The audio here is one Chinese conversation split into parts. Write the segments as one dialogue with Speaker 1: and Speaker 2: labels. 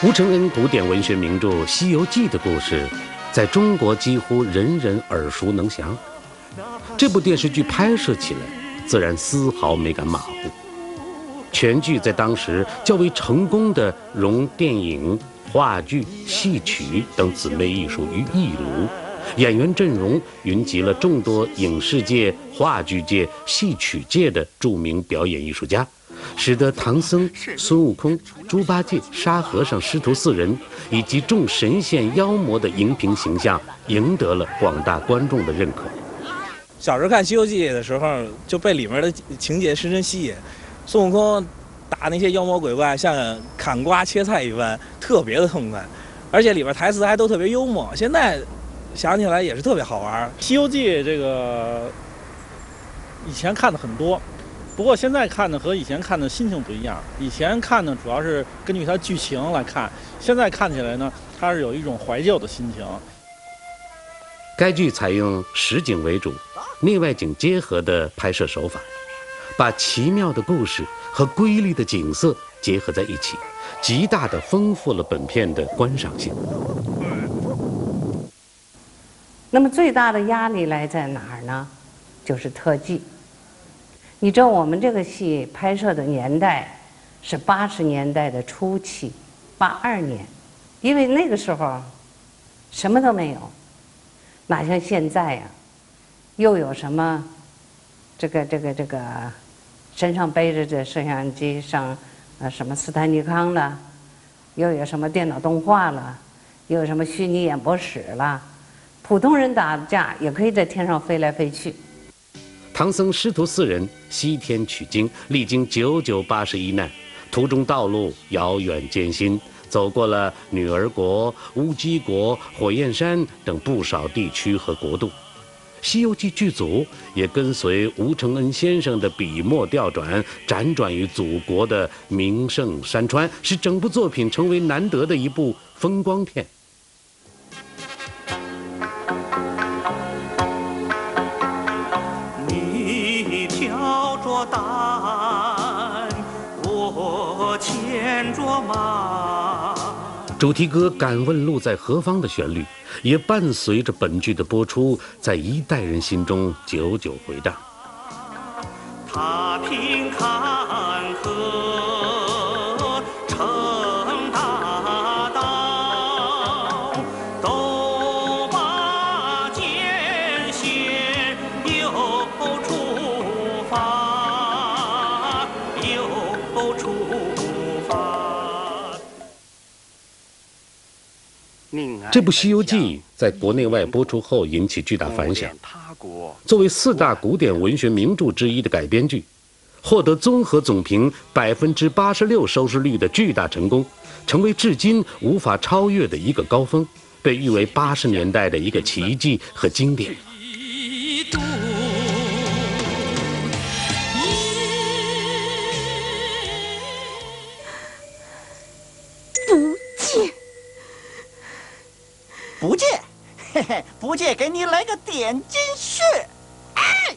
Speaker 1: 吴承恩古典文学名著《西游记》的故事，在中国几乎人人耳熟能详。这部电视剧拍摄起来，自然丝毫没敢马虎。全剧在当时较为成功地融电影、话剧、戏曲等姊妹艺术于一炉，演员阵容云集了众多影视界、话剧界、戏曲界的著名表演艺术家，使得唐僧、孙悟空、猪八戒、沙和尚师徒4人以及众神仙妖魔的荧屏形象赢得了广大观众的认可。
Speaker 2: 小时候看《西游记》的时候，就被里面的情节深深吸引。孙悟空打那些妖魔鬼怪，像砍瓜切菜一般，特别的痛快，而且里边台词还都特别幽默。现在想起来也是特别好玩。
Speaker 3: 《西游记》这个以前看的很多，不过现在看的和以前看的心情不一样。以前看呢，主要是根据它剧情来看，现在看起来呢，它是有一种怀旧的心情。
Speaker 1: 该剧采用实景为主、内外景结合的拍摄手法，把奇妙的故事和瑰丽的景色结合在一起，极大地丰富了本片的观赏性。
Speaker 4: 那么最大的压力来在哪儿呢？就是特技。你知道我们这个戏拍摄的年代是80年代的初期，82年，因为那个时候什么都没有，哪像现在呀，又有什么这个身上背着这摄像机上什么斯坦尼康了，又有什么电脑动画了，又有什么虚拟演播室了，普通人打架也可以在天上飞来飞去。
Speaker 1: 唐僧师徒4人西天取经，历经9981难，途中道路遥远艰辛，走过了女儿国、乌鸡国、火焰山等不少地区和国度。《西游记》剧组也跟随吴承恩先生的笔墨调转，辗转于祖国的名胜山川，使整部作品成为难得的一部风光片。
Speaker 5: 你挑着担，我牵着马。
Speaker 1: 主题歌《敢问路在何方》的旋律，也伴随着本剧的播出，在一代人心中久久回荡。
Speaker 5: 踏平坎坷，成大道，斗把艰险又出发，又出发。
Speaker 1: 这部《西游记》在国内外播出后引起巨大反响。作为4大古典文学名著之一的改编剧，获得综合总评86%收视率的巨大成功，成为至今无法超越的一个高峰，被誉为80年代的一个奇迹和经典。
Speaker 6: 不借，嘿嘿，不借，给你来个点金穴。哎，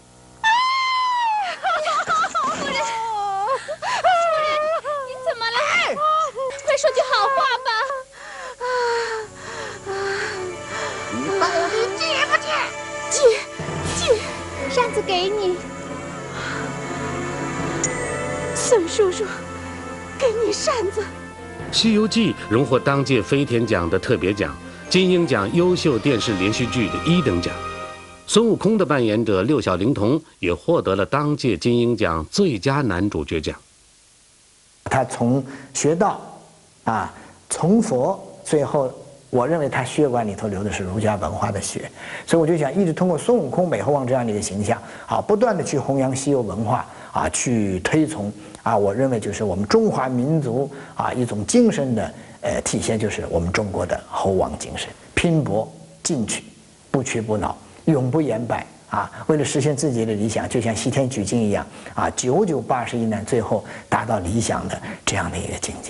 Speaker 7: 夫人，你怎么了？快说句好话吧！
Speaker 6: 你到底借不借？
Speaker 7: 借，扇子给你。孙叔叔，给你扇子。
Speaker 1: 《西游记》荣获当届飞天奖的特别奖、金鹰奖优秀电视连续剧的1等奖。孙悟空的扮演者六小龄童也获得了当届金鹰奖最佳男主角奖。
Speaker 8: 他从学道从佛，最后我认为他血管里头流的是儒家文化的血，所以我就想一直通过孙悟空、美猴王这样的一个形象不断的去弘扬西游文化去推崇我认为就是我们中华民族一种精神的体现，就是我们中国的猴王精神，拼搏进取，不屈不挠，永不言败为了实现自己的理想，就像西天取经一样9981难，最后达到理想的这样的一个境界。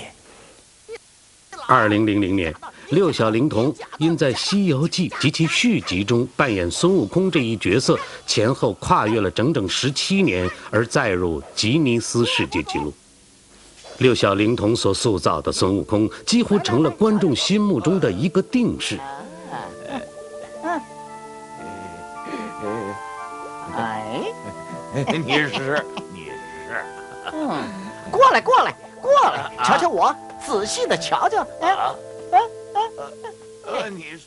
Speaker 1: 2000年，六小龄童因在《西游记》及其续集中扮演孙悟空这一角色，前后跨越了整整17年，而载入吉尼斯世界纪录。 六小龄童所塑造的孙悟空，几乎成了观众心目中的一个定式。
Speaker 6: 哎，
Speaker 9: 你是，
Speaker 6: 过来，瞧瞧我，仔细的瞧瞧，
Speaker 9: 你是。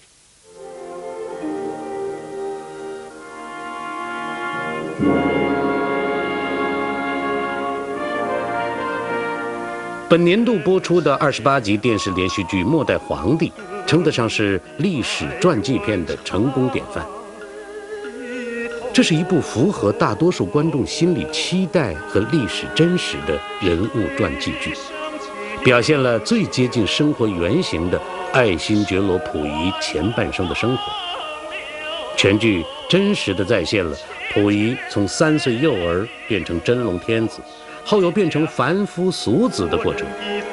Speaker 1: 本年度播出的28集电视连续剧《末代皇帝》，称得上是历史传记片的成功典范。这是一部符合大多数观众心理期待和历史真实的人物传记剧，表现了最接近生活原型的爱新觉罗溥仪前半生的生活。全剧真实地再现了溥仪从3岁幼儿变成真龙天子，后又变成凡夫俗子的过程。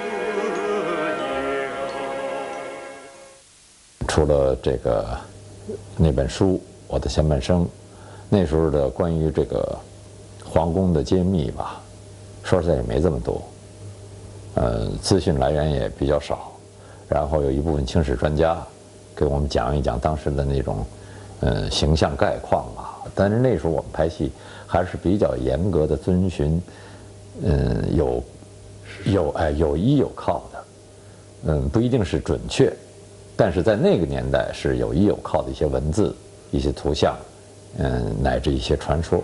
Speaker 10: 除了那本书《我的前半生》，那时候的关于这个皇宫的揭秘吧，说实在也没这么多，资讯来源也比较少，然后有一部分清史专家给我们讲一讲当时的那种形象概况吧。但是那时候我们拍戏还是比较严格的遵循，有依有靠的，不一定是准确，但是在那个年代是有依有靠的一些文字、一些图像，乃至一些传说。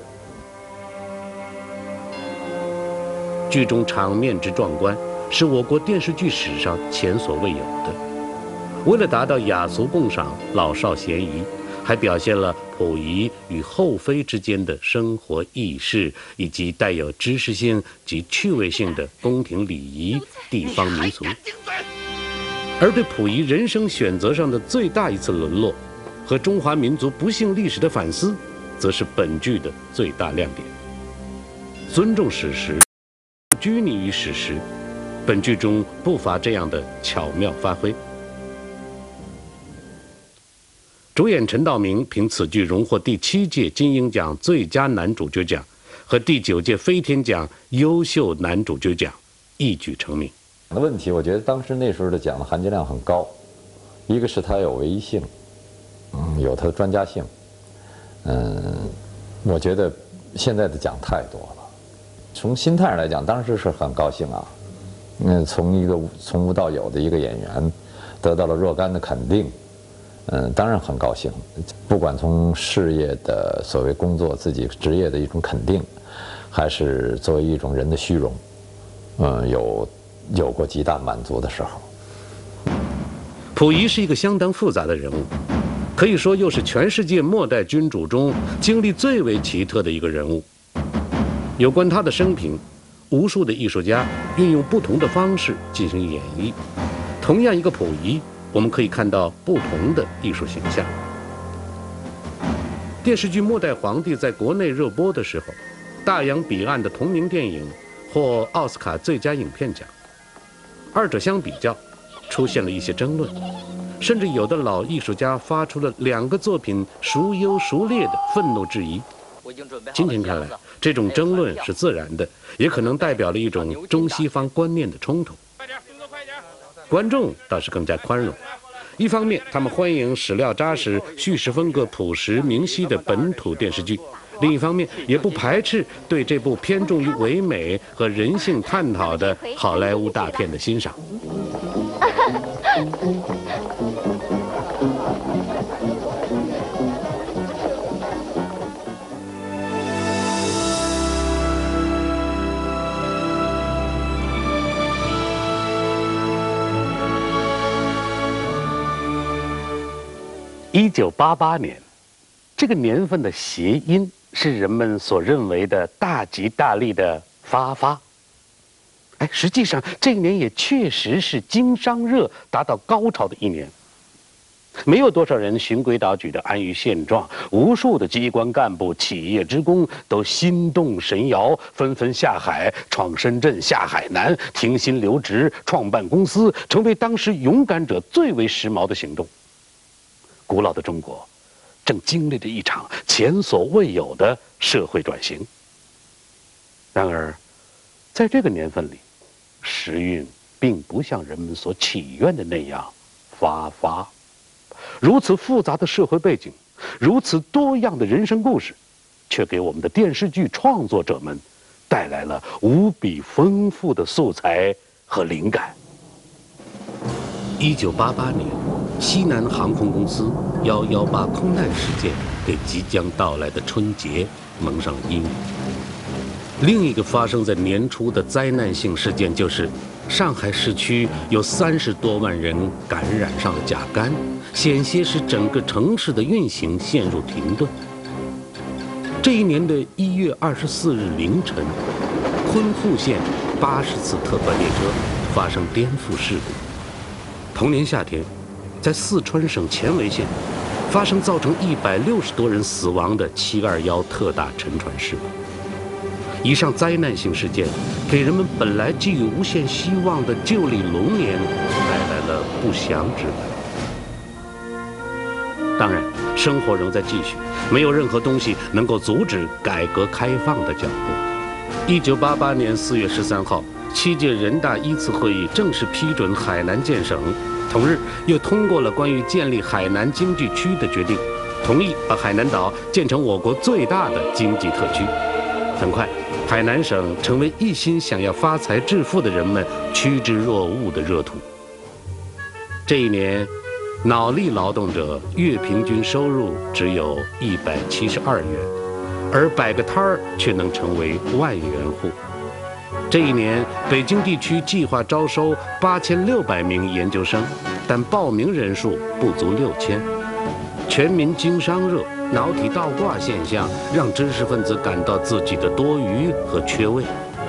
Speaker 1: 剧中场面之壮观，是我国电视剧史上前所未有的。为了达到雅俗共赏、老少咸宜，还表现了溥仪与后妃之间的生活轶事，以及带有知识性及趣味性的宫廷礼仪、地方民俗。而对溥仪人生选择上的最大一次沦落，和中华民族不幸历史的反思，则是本剧的最大亮点。尊重史实，不拘泥于史实，本剧中不乏这样的巧妙发挥。主演陈道明凭此剧荣获第7届金鹰奖最佳男主角奖和第9届飞天奖优秀男主角奖，一举成名。
Speaker 10: 的问题，我觉得当时那时候的奖的含金量很高，一个是它有唯一性，有它的专家性，我觉得现在的奖太多了。从心态上来讲，当时是很高兴啊，从一个从无到有的一个演员，得到了若干的肯定，当然很高兴。不管从事业的所谓工作、自己职业的一种肯定，还是作为一种人的虚荣，有过极大满足的时候。
Speaker 1: 溥仪是一个相当复杂的人物，可以说又是全世界末代君主中经历最为奇特的一个人物。有关他的生平，无数的艺术家运用不同的方式进行演绎。同样一个溥仪，我们可以看到不同的艺术形象。电视剧《末代皇帝》在国内热播的时候，大洋彼岸的同名电影获奥斯卡最佳影片奖。二者相比较，出现了一些争论，甚至有的老艺术家发出了2个作品孰优孰劣的愤怒质疑。今天看来，这种争论是自然的，也可能代表了一种中西方观念的冲突。观众倒是更加宽容，一方面他们欢迎史料扎实、叙事风格朴实明晰的本土电视剧，另一方面也不排斥对这部偏重于唯美和人性探讨的好莱坞大片的欣赏。1988年，这个年份的谐音是人们所认为的大吉大利的发发。实际上这一年也确实是经商热达到高潮的一年。没有多少人循规蹈矩的安于现状，无数的机关干部、企业职工都心动神摇，纷纷下海，闯深圳、下海南，停薪留职，创办公司，成为当时勇敢者最为时髦的行动。古老的中国正经历着一场前所未有的社会转型。然而在这个年份里， 时运并不像人们所祈愿的那样发发。如此复杂的社会背景，如此多样的人生故事，却给我们的电视剧创作者们带来了无比丰富的素材和灵感。1988年，西南航空公司118空难事件给即将到来的春节蒙上了阴影。另一个发生在年初的灾难性事件，就是上海市区有30多万人感染上了甲肝，险些使整个城市的运行陷入停顿。这一年的1月24日凌晨，昆阜线80次特快列车发生颠覆事故。同年夏天，在四川省犍为县发生造成160多人死亡的721特大沉船事故。以上灾难性事件给人们本来寄予无限希望的旧历龙年带来了不祥之感。当然，生活仍在继续，没有任何东西能够阻止改革开放的脚步。1988年4月13号，7届人大1次会议正式批准海南建省，同日又通过了关于建立海南经济区的决定，同意把海南岛建成我国最大的经济特区。很快，海南省成为一心想要发财致富的人们趋之若鹜的热土。这一年，脑力劳动者月平均收入只有172元，而摆个摊儿却能成为万元户。这一年，北京地区计划招收8600名研究生，但报名人数不足6000。全民经商热、脑体倒挂现象让知识分子感到自己的多余和缺位。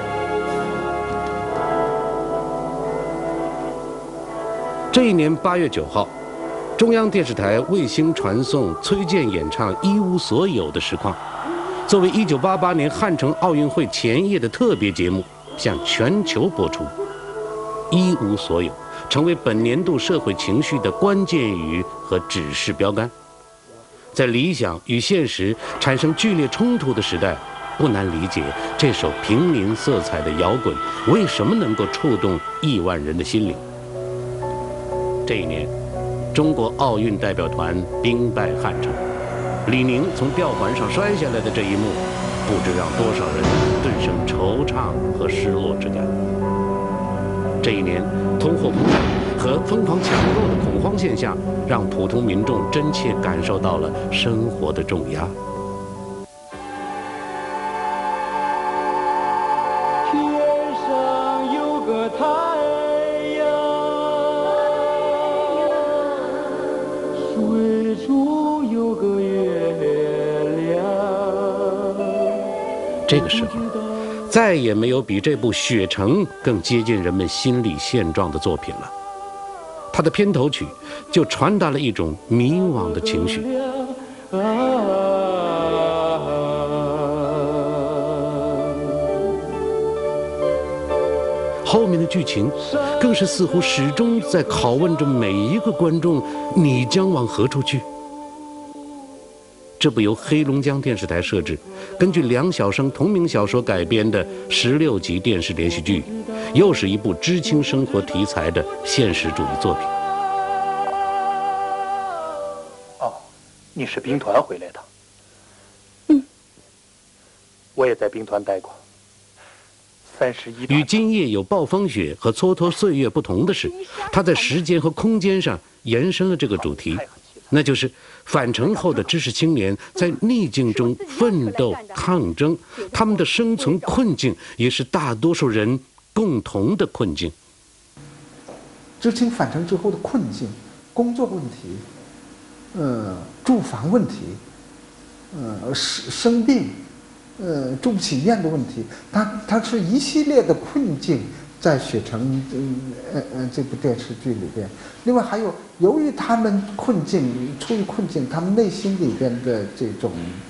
Speaker 1: 这一年8月9号，中央电视台卫星传送崔健演唱《一无所有》的实况，作为1988年汉城奥运会前夜的特别节目，向全球播出。一无所有成为本年度社会情绪的关键语和指示标杆。在理想与现实产生剧烈冲突的时代，不难理解这首平民色彩的摇滚为什么能够触动亿万人的心灵。这一年，中国奥运代表团兵败汉城，李宁从吊环上摔下来的这一幕，不知让多少人顿生惆怅和失落之感。这一年，通货膨胀和疯狂抢购的恐慌现象，让普通民众真切感受到了生活的重压。
Speaker 5: 天上有个太阳，水中有个月亮。
Speaker 1: 这个时候，再也没有比这部《雪城》更接近人们心理现状的作品了。它的片头曲就传达了一种迷惘的情绪。后面的剧情更是似乎始终在拷问着每一个观众：你将往何处去？这部由黑龙江电视台摄制，根据梁晓声同名小说改编的16集电视连续剧，又是一部知青生活题材的现实主义作品。
Speaker 11: 哦，你是兵团回来的？嗯，我也在兵团待过。31
Speaker 1: 与今夜有暴风雪和蹉跎岁月不同的是，它在时间和空间上延伸了这个主题，那就是返城后的知识青年在逆境中奋斗抗争，他们的生存困境也是大多数人共同的困境。
Speaker 12: 知青返城之后的困境，工作问题，住房问题，生病，住不起院的问题，它是一系列的困境。在《雪城》这部电视剧里边，另外还有由于他们出于困境，他们内心里边的这种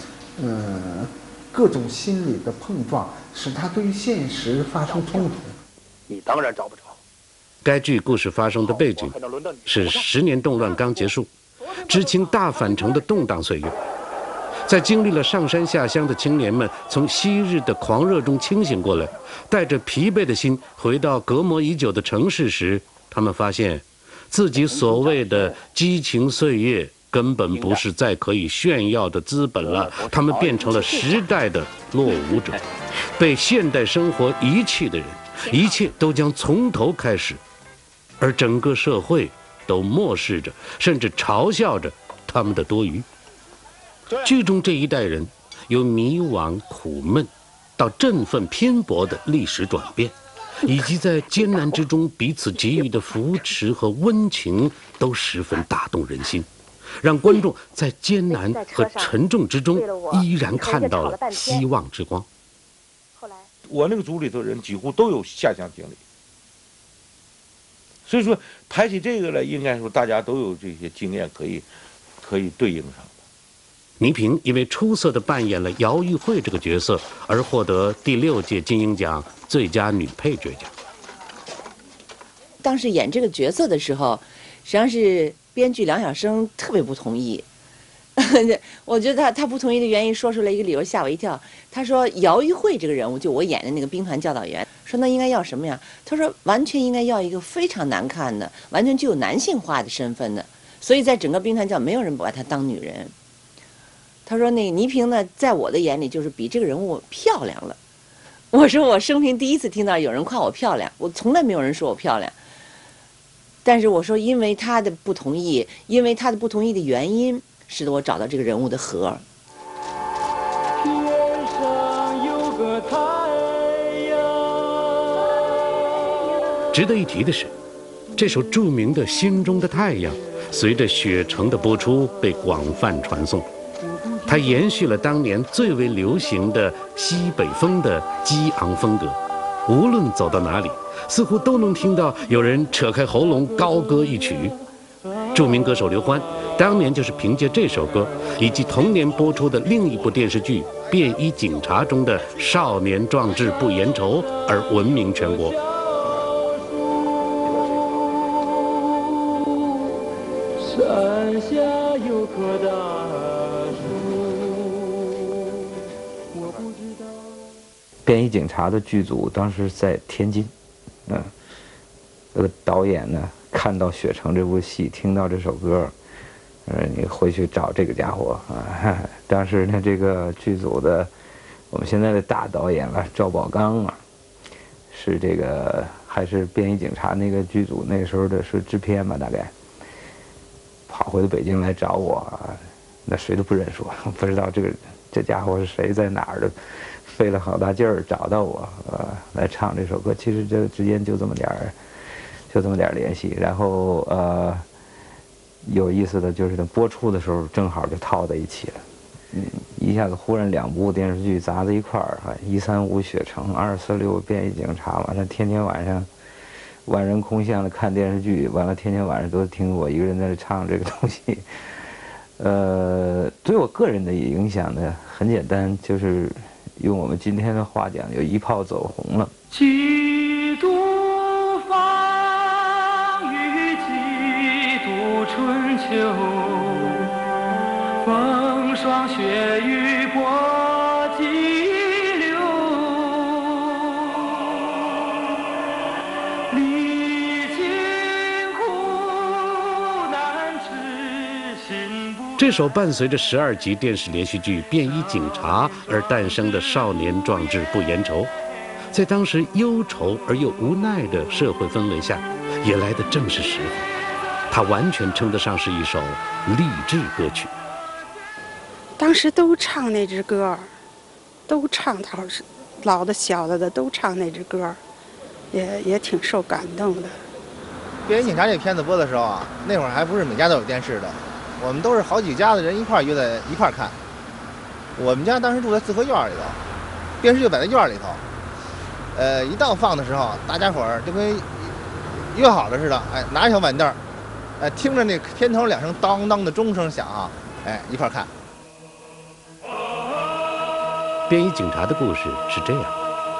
Speaker 12: 各种心理的碰撞，使他对于现实发生冲突。
Speaker 11: 你当然找不着。
Speaker 1: 该剧故事发生的背景是10年动乱刚结束，知青大返城的动荡岁月。 在经历了上山下乡的青年们从昔日的狂热中清醒过来，带着疲惫的心回到隔膜已久的城市时，他们发现，自己所谓的激情岁月根本不是再可以炫耀的资本了，他们变成了时代的落伍者，被现代生活遗弃的人，一切都将从头开始，而整个社会都漠视着，甚至嘲笑着他们的多余。剧中这一代人由迷惘苦闷到振奋拼搏的历史转变，以及在艰难之中彼此给予的扶持和温情，都十分打动人心，让观众在艰难和沉重之中依然看到了希望之光。
Speaker 9: 我那个组里头人几乎都有下乡经历，所以说拍起这个来，应该说大家都有这些经验可以对应上。
Speaker 1: 倪萍因为出色地扮演了姚玉慧这个角色，而获得第6届金鹰奖最佳女配角奖。
Speaker 13: 当时演这个角色的时候，实际上是编剧梁晓声特别不同意。我觉得他不同意的原因说出来一个理由吓我一跳。他说姚玉慧这个人物，就我演的那个兵团教导员，说那应该要什么呀？他说完全应该要一个非常难看的，完全具有男性化的身份的。所以在整个兵团教没有人把她当女人。他说那倪萍呢，在我的眼里就是比这个人物漂亮了。我说我生平第一次听到有人夸我漂亮，我从来没有人说我漂亮。但是我说因为他的不同意，因为他的不同意的原因，使得我找到这个人物的核。
Speaker 5: 天上有个太阳。
Speaker 1: 值得一提的是，这首著名的《心中的太阳》随着雪城的播出被广泛传颂。它延续了当年最为流行的西北风的激昂风格，无论走到哪里，似乎都能听到有人扯开喉咙高歌一曲。著名歌手刘欢当年就是凭借这首歌，以及同年播出的另一部电视剧《便衣警察》中的少年壮志不言愁而闻名全国。
Speaker 5: 山下有棵大
Speaker 14: 便衣警察的剧组当时在天津，这个导演呢看到《雪城》这部戏，听到这首歌，你回去找这个家伙啊。当时呢，这个剧组的我们现在的大导演了，赵宝刚啊，是这个还是便衣警察那个剧组那个时候的是制片吧，大概跑回北京来找我，那谁都不认说，不知道这家伙是谁，在哪儿的。费了好大劲儿找到我，来唱这首歌。其实这之间就这么点儿联系。然后有意思的就是等播出的时候正好就套在一起了，一下子忽然2部电视剧砸在一块儿，135雪城，246便衣警察，完了天天晚上万人空巷的看电视剧，完了天天晚上都听我一个人在这唱这个东西。对我个人的影响呢，很简单，就是用我们今天的话讲，有一炮走红了。
Speaker 5: 几度风雨，几度春秋，风霜雪雨波激流，历经苦难痴心不。
Speaker 1: 这首伴随着12集电视连续剧《便衣警察》而诞生的少年壮志不言愁，在当时忧愁而又无奈的社会氛围下，也来得正是时候。它完全称得上是一首励志歌曲。
Speaker 15: 当时都唱那支歌，都唱，老的小的都唱那支歌，也挺受感动的。《
Speaker 16: 便衣警察》这片子播的时候啊，那会儿还不是每家都有电视的，我们都是好几家的人一块约在一块看。我们家当时住在四合院里头，电视就摆在院里头。一到放的时候，大家伙儿就跟约好了似的，拿小板凳，听着那片头2声当当的钟声响啊，一块看。
Speaker 1: 便衣警察的故事是这样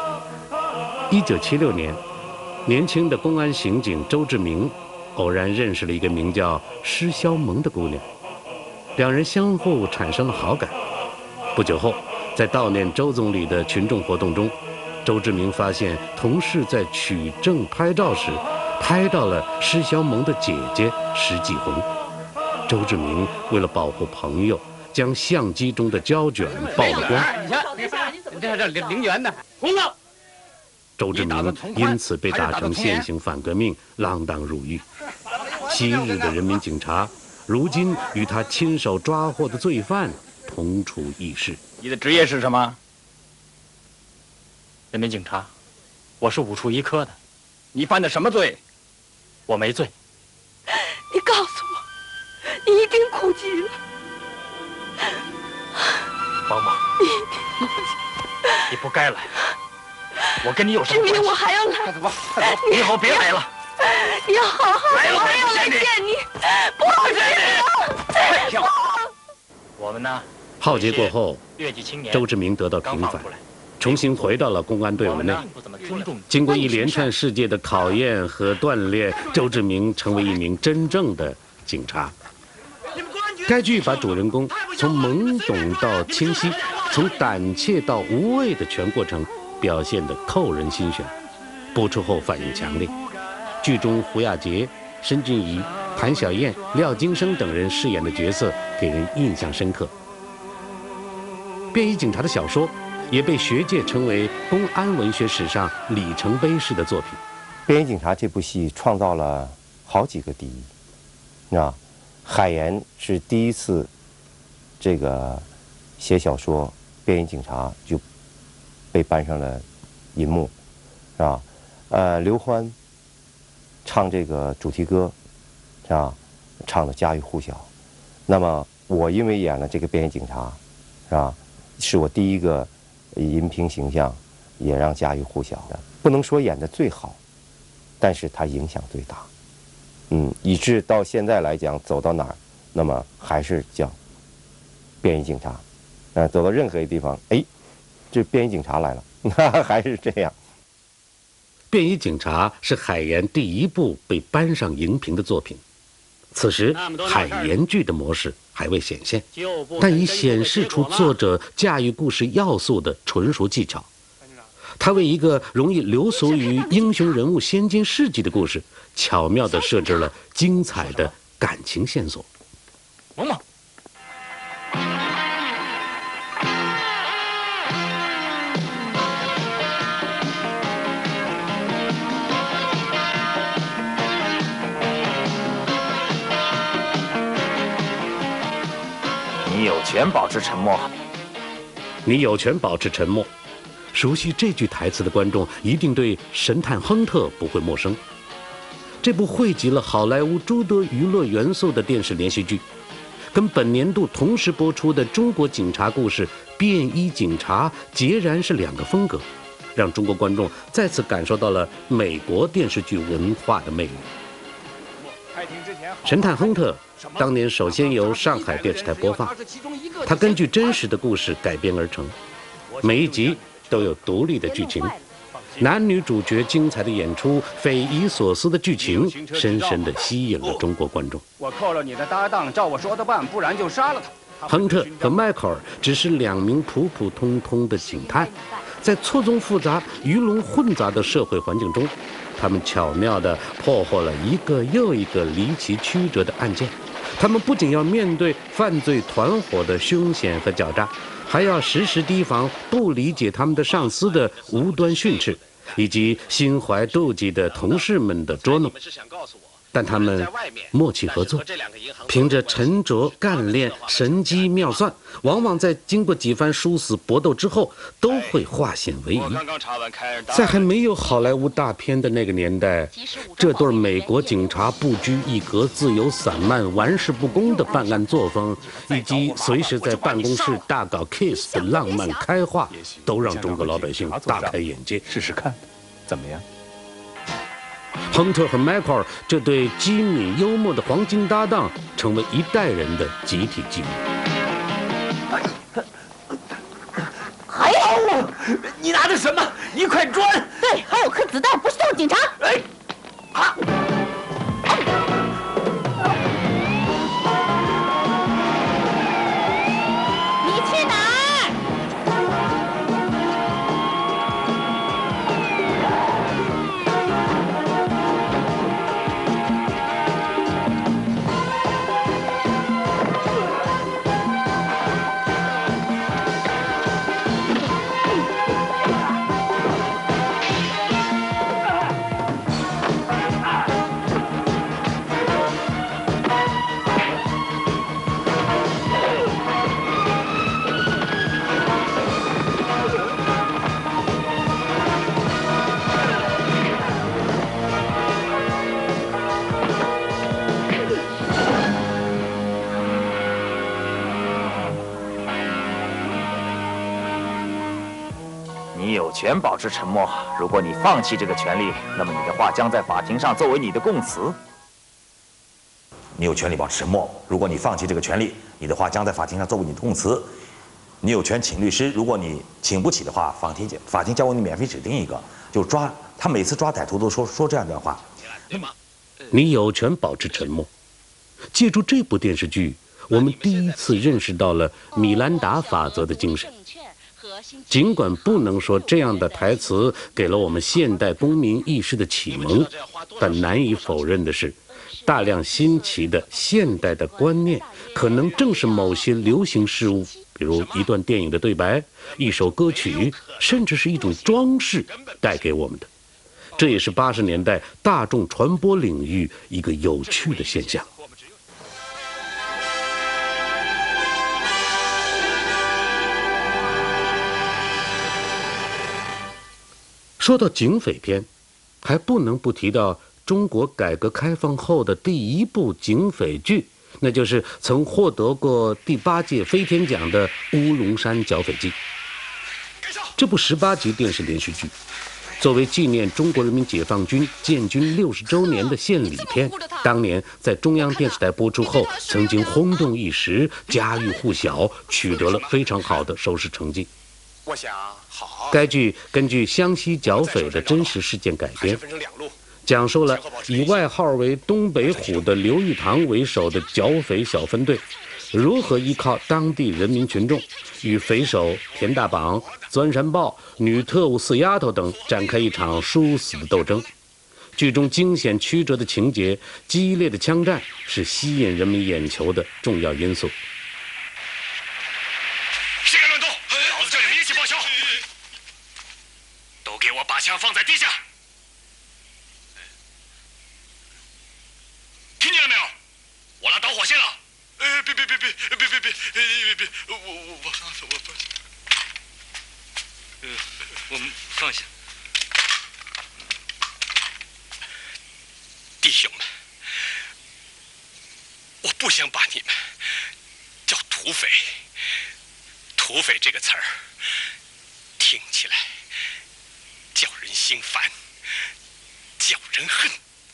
Speaker 1: ：1976年，年轻的公安刑警周志明偶然认识了一个名叫施肖萌的姑娘，2人相互产生了好感。 不久后，在悼念周总理的群众活动中，周志明发现同事在取证拍照时，拍到了施小萌的姐姐施继红。周志明为了保护朋友，将相机中的胶卷曝了光。
Speaker 17: 你这零元的，红了。
Speaker 1: 周志明因此被打成现行反革命，锒铛入狱。昔日的人民警察，如今与他亲手抓获的罪犯同处一室。
Speaker 17: 你的职业是什么？人民警察，我是5处1科的。你犯的什么罪？我没罪。
Speaker 7: 你告诉我，你一定哭极了。
Speaker 17: 王莽，
Speaker 7: 你一定哭极。
Speaker 17: 你不该来。我跟你有什么关系？
Speaker 7: 志明，我还要来。
Speaker 17: 快走吧，你以后别来了。
Speaker 7: 你要好好的，我还要来见你。不好，志明。
Speaker 17: 我们呢？
Speaker 1: 浩劫过后，周志明得到平反，重新回到了公安队伍内。经过一连串世界的考验和锻炼，周志明成为一名真正的警察。该剧把主人公从懵懂到清晰，从胆怯到无畏的全过程表现得扣人心弦。播出后反应强烈，剧中胡亚杰、申俊怡、谭小燕、廖金生等人饰演的角色给人印象深刻。便衣警察的小说也被学界称为公安文学史上里程碑式的作品。
Speaker 18: 便衣警察这部戏创造了好几个第一，啊，海岩是第一次这个写小说，便衣警察就被搬上了银幕，是吧？刘欢唱这个主题歌，是吧？唱的家喻户晓。那么我因为演了这个便衣警察，是吧？是我第一个银屏形象，也让家喻户晓的。不能说演得最好，但是它影响最大。以致到现在来讲，走到哪儿，那么还是叫便衣警察。走到任何一地方，哎，这便衣警察来了，还是这样。
Speaker 1: 便衣警察是海岩第一部被搬上荧屏的作品。此时海岩剧的模式还未显现，但已显示出作者驾驭故事要素的纯熟技巧。他为一个容易流俗于英雄人物先进事迹的故事，巧妙地设置了精彩的感情线索。
Speaker 17: 萌萌，
Speaker 19: 你有权保持沉默。
Speaker 1: 你有权保持沉默。熟悉这句台词的观众一定对《神探亨特》不会陌生。这部汇集了好莱坞诸多娱乐元素的电视连续剧，跟本年度同时播出的中国警察故事《便衣警察》截然是两个风格，让中国观众再次感受到了美国电视剧文化的魅力。《神探亨特》当年首先由上海电视台播放，它根据真实的故事改编而成，每一集都有独立的剧情，男女主角精彩的演出，匪夷所思的剧情，深深地吸引了中国观众。
Speaker 19: 我扣了你的搭档，照我说的办，不然就杀了他。
Speaker 1: 亨特和迈克尔只是两名普普通通的警探，在错综复杂、鱼龙混杂的社会环境中，他们巧妙地破获了一个又一个离奇曲折的案件。他们不仅要面对犯罪团伙的凶险和狡诈，还要时时提防不理解他们的上司的无端训斥，以及心怀妒忌的同事们的捉弄。但他们默契合作，凭着沉着干练、神机妙算，往往在经过几番殊死搏斗之后，都会化险为夷。在还没有好莱坞大片的那个年代，这对美国警察不拘一格、自由散漫、玩世不恭的办案作风，以及随时在办公室大搞 kiss 的浪漫开化，都让中国老百姓大开眼界。
Speaker 19: 试试看，怎么样？
Speaker 1: 亨特和迈克尔这对机敏幽默的黄金搭档，成为一代人的集体记忆。
Speaker 19: 还有，你拿的什么？一块砖？
Speaker 7: 对，还有颗子弹，不是都是警察？
Speaker 19: 哎，啊！
Speaker 7: 你去哪儿？
Speaker 20: 权保持沉默。如果你放弃这个权利，那么你的话将在法庭上作为你的供词。
Speaker 21: 你有权利保持沉默。如果你放弃这个权利，你的话将在法庭上作为你的供词。你有权请律师。如果你请不起的话，法庭将为你免费指定一个。就抓他每次抓歹徒都说这样一段话。
Speaker 1: 你有权保持沉默。借助这部电视剧，我们第一次认识到了米兰达法则的精神。尽管不能说这样的台词给了我们现代公民意识的启蒙，但难以否认的是，大量新奇的现代的观念，可能正是某些流行事物，比如一段电影的对白、一首歌曲，甚至是一种装饰带给我们的。这也是80年代大众传播领域一个有趣的现象。说到警匪片，还不能不提到中国改革开放后的第一部警匪剧，那就是曾获得过第8届飞天奖的《乌龙山剿匪记》。这部18集电视连续剧，作为纪念中国人民解放军建军60周年的献礼片，当年在中央电视台播出后，曾经轰动一时，家喻户晓，取得了非常好的收视成绩。
Speaker 22: 我想好。
Speaker 1: 该剧根据湘西剿匪的真实事件改编，讲述了以外号为东北虎的刘玉堂为首的剿匪小分队，如何依靠当地人民群众，与匪首田大绑、钻山豹、女特务四丫头等展开一场殊死的斗争。剧中惊险曲折的情节、激烈的枪战是吸引人们眼球的重要因素。
Speaker 22: 谁敢乱动，老子叫你们一起报销！都给我把枪放在地下！听见了没有？我拉导火线了！别！我们放下。弟兄们，我不想把你们叫土匪。土匪这个词儿听起来叫人心烦，叫人恨。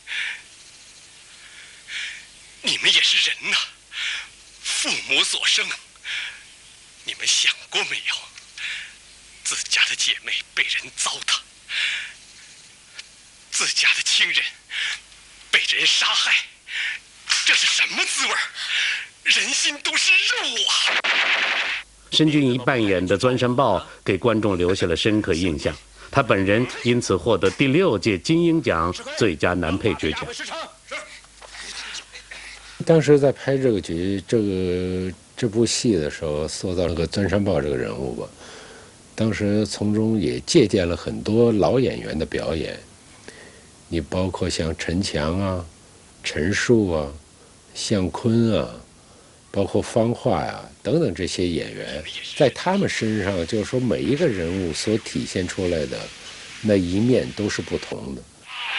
Speaker 22: 你们也是人呐，父母所生。你们想过没有，自家的姐妹被人糟蹋，自家的亲人被人杀害，这是什么滋味？人心都是肉啊！
Speaker 1: 申俊怡扮演的钻山豹给观众留下了深刻印象，他本人因此获得第6届金鹰奖最佳男配角奖。
Speaker 10: 当时在拍这个剧、这部戏的时候，塑造了个钻山豹这个人物吧。当时从中也借鉴了很多老演员的表演，你包括像陈强啊、陈数啊、向坤啊，包括方化呀等等这些演员，在他们身上，就是说每一个人物所体现出来的那一面都是不同的。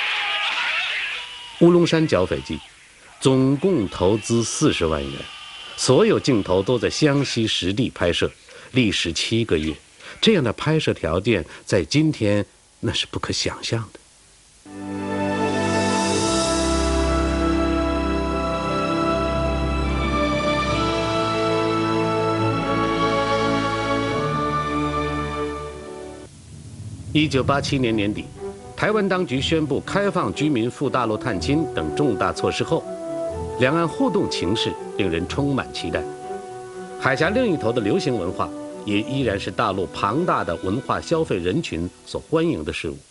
Speaker 1: 乌龙山剿匪记总共投资40万元，所有镜头都在湘西实地拍摄，历时7个月。这样的拍摄条件在今天那是不可想象的。1987年年底，台湾当局宣布开放居民赴大陆探亲等重大措施后，两岸互动情势令人充满期待。海峡另一头的流行文化也依然是大陆庞大的文化消费人群所欢迎的事物。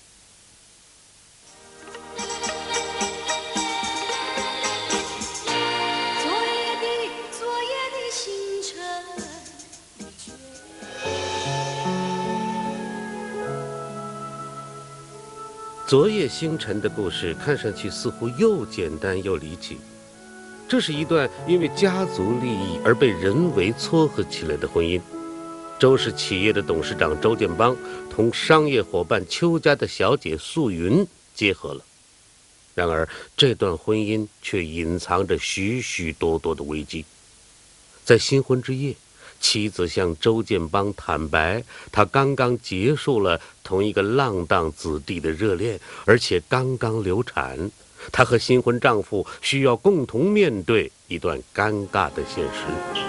Speaker 1: 昨夜星辰的故事看上去似乎又简单又离奇。这是一段因为家族利益而被人为撮合起来的婚姻。周氏企业的董事长周建邦同商业伙伴邱家的小姐素云结合了。然而，这段婚姻却隐藏着许许多多的危机。在新婚之夜， 妻子向周建邦坦白，他刚刚结束了同一个浪荡子弟的热恋，而且刚刚流产。她和新婚丈夫需要共同面对一段尴尬的现实。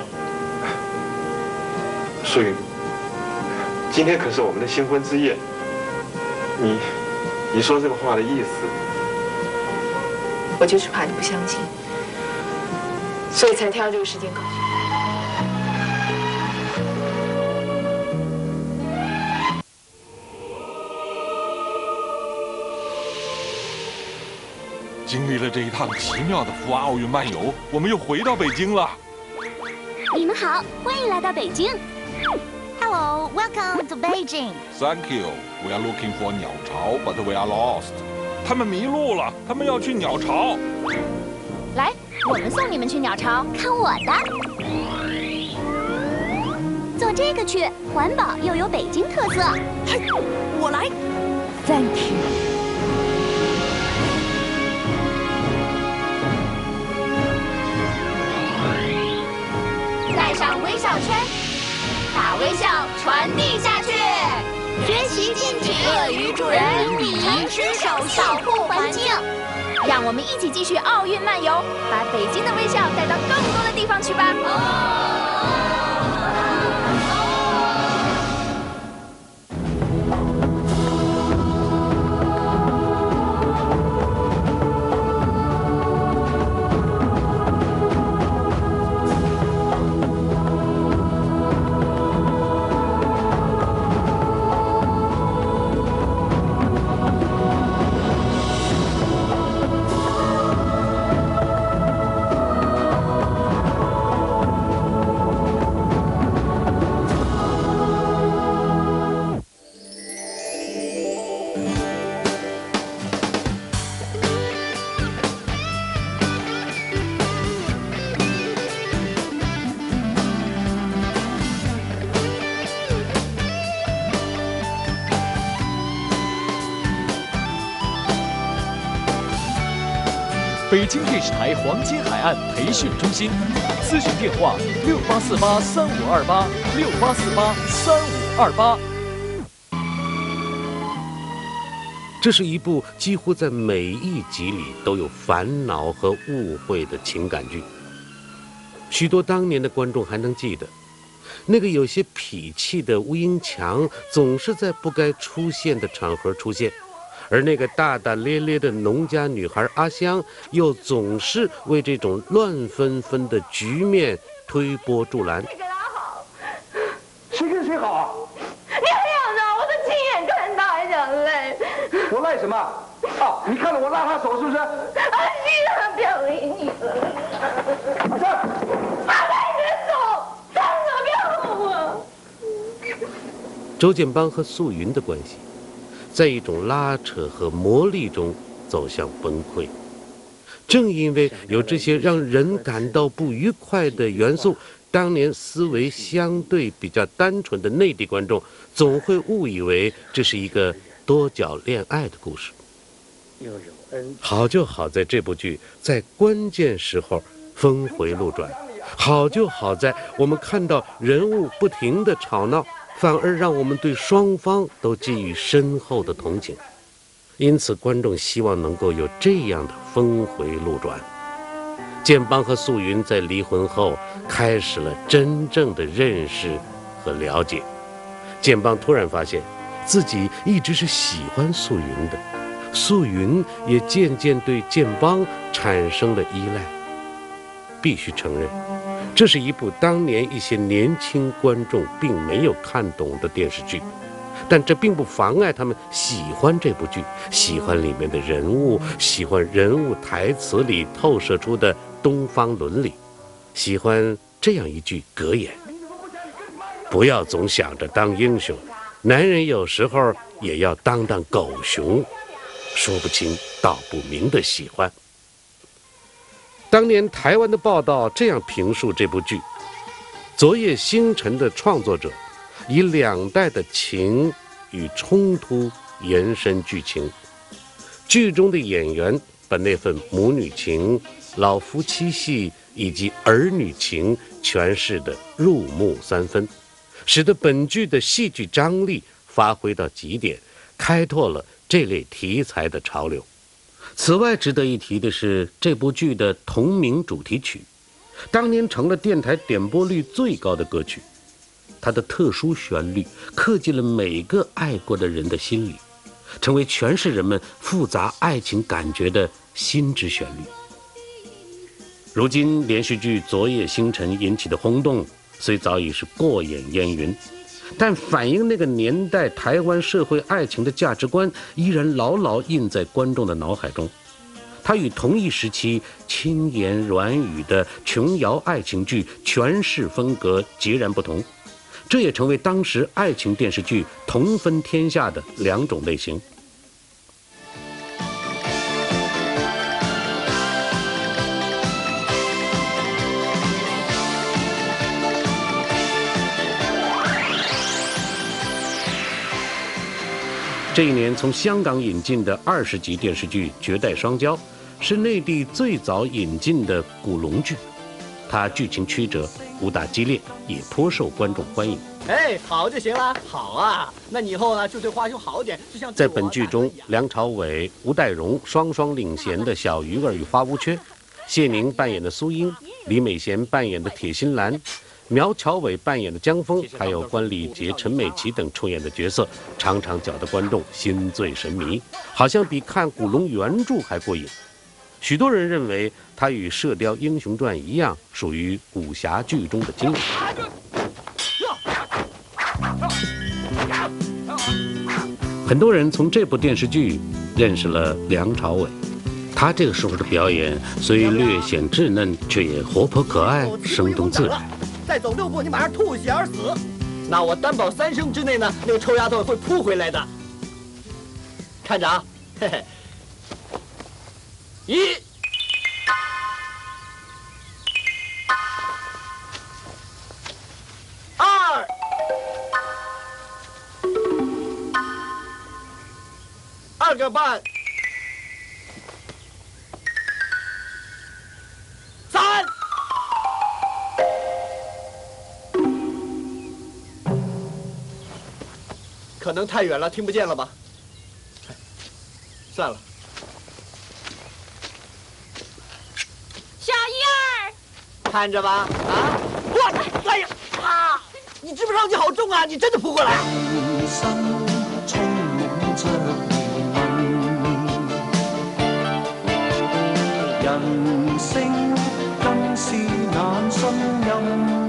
Speaker 2: 素云，今天可是我们的新婚之夜，你说这个话的意思？
Speaker 7: 我就是怕你不相信，所以才挑这个时间告诉你。
Speaker 3: 经历了这一趟奇妙的赴奥运漫游，我们又回到北京了。
Speaker 23: 你们好，欢迎来到北京。Hello, welcome to Beijing.
Speaker 3: Thank you. We are looking for 鸟巢 but we are lost. 他们迷路了，他们要去鸟巢。
Speaker 23: 来，我们送你们去鸟巢，看我的。坐这个去，环保又有北京特色。嘿，我来。Thank you. 带上微笑圈，把微笑传递下去。学习禁止乐于助人，诚实守时，保护环境。让我们一起继续奥运漫游，把北京的微笑带到更多的地方去吧。
Speaker 24: 北京电视台黄金海岸培训中心，咨询电话68483528，68483528。
Speaker 1: 这是一部几乎在每一集里都有烦恼和误会的情感剧。许多当年的观众还能记得，那个有些痞气的吴英强总是在不该出现的场合出现。而那个大大咧咧的农家女孩阿香，又总是为这种乱纷纷的局面推波助澜。
Speaker 5: 谁跟他好？谁跟谁好啊？你这样子，我都亲眼看到，还想赖。我赖什么？啊，你看到我拉他手是不是？啊，是他不要理你了。阿香，放开你的手，放手，不要我。
Speaker 1: 周建邦和素云的关系，在一种拉扯和磨砺中走向崩溃。正因为有这些让人感到不愉快的元素，当年思维相对比较单纯的内地观众总会误以为这是一个多角恋爱的故事。好就好在这部剧在关键时候峰回路转，好就好在我们看到人物不停地吵闹，反而让我们对双方都寄予深厚的同情。因此观众希望能够有这样的峰回路转。建邦和素云在离婚后开始了真正的认识和了解。建邦突然发现自己一直是喜欢素云的，素云也渐渐对建邦产生了依赖。必须承认，这是一部当年一些年轻观众并没有看懂的电视剧，但这并不妨碍他们喜欢这部剧，喜欢里面的人物，喜欢人物台词里透射出的东方伦理，喜欢这样一句格言：不要总想着当英雄，男人有时候也要当当狗熊，说不清道不明的喜欢。当年台湾的报道这样评述这部剧：昨夜星辰的创作者以两代的情与冲突延伸剧情，剧中的演员把那份母女情、老夫妻戏以及儿女情诠释得入木三分，使得本剧的戏剧张力发挥到极点，开拓了这类题材的潮流。此外，值得一提的是，这部剧的同名主题曲，当年成了电台点播率最高的歌曲。它的特殊旋律刻进了每个爱过的人的心里，成为诠释人们复杂爱情感觉的心之旋律。如今连续剧《昨夜星辰》引起的轰动，虽早已是过眼烟云，但反映那个年代台湾社会爱情的价值观依然牢牢印在观众的脑海中。它与同一时期轻言软语的琼瑶爱情剧诠释风格截然不同，这也成为当时爱情电视剧同分天下的两种类型。这一年从香港引进的20集电视剧《绝代双骄》，是内地最早引进的古龙剧。它剧情曲折，武打激烈，也颇受观众欢迎。
Speaker 19: 哎，好就行了，好啊。那你以后呢，就对华兄好点，就像
Speaker 1: 在本剧中，梁朝伟、吴岱融双双领衔的小鱼儿与花无缺，谢宁扮演的苏英，李美贤扮演的铁心兰，苗侨伟扮演的江峰，还有关礼杰、陈美琪等出演的角色，常常搅得观众心醉神迷，好像比看古龙原著还过瘾。许多人认为它与《射雕英雄传》一样，属于武侠剧中的经典。很多人从这部电视剧认识了梁朝伟，他这个时候的表演虽略显稚嫩，却也活泼可爱，生动自然。
Speaker 19: 再走6步，你马上吐血而死。那我担保3声之内呢，那个臭丫头会扑回来的。看着啊，嘿嘿。1、2、2个半、3。可能太远了，听不见了吧？算了。
Speaker 7: 小鱼儿，
Speaker 19: 看着吧，啊！我，哎呀，啊！你知不知道你好重啊？你真的扑过来？人聲更是難信任，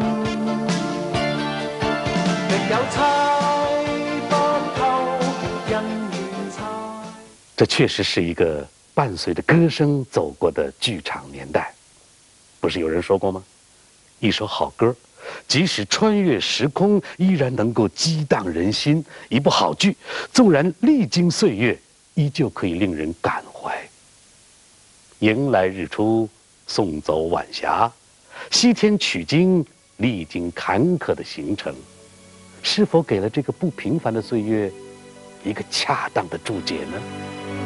Speaker 19: 亦有猜不透人緣猜。
Speaker 1: 这确实是一个伴随着歌声走过的剧场年代。不是有人说过吗？一首好歌，即使穿越时空，依然能够激荡人心；一部好剧，纵然历经岁月，依旧可以令人感怀。迎来日出，送走晚霞，西天取经，历经坎坷的行程，是否给了这个不平凡的岁月一个恰当的注解呢？